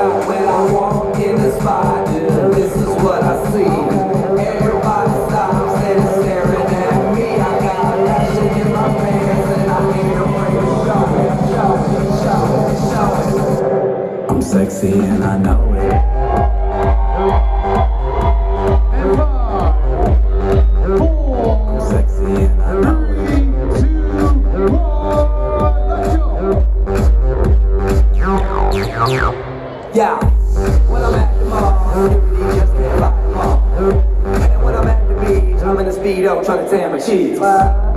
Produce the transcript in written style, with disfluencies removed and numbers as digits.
out when I walk in the spot. This is what I see. Everybody stops and is staring at me. I got a passion in my pants and I ain't afraid to show it. I'm sexy and I know it. I'm sexy and I know it. 3, 2, 1, let's go! Yeah, when I'm at the mall, security just can't fight them all. And when I'm at the beach, I'm in a Speedo trying to tan my cheeks.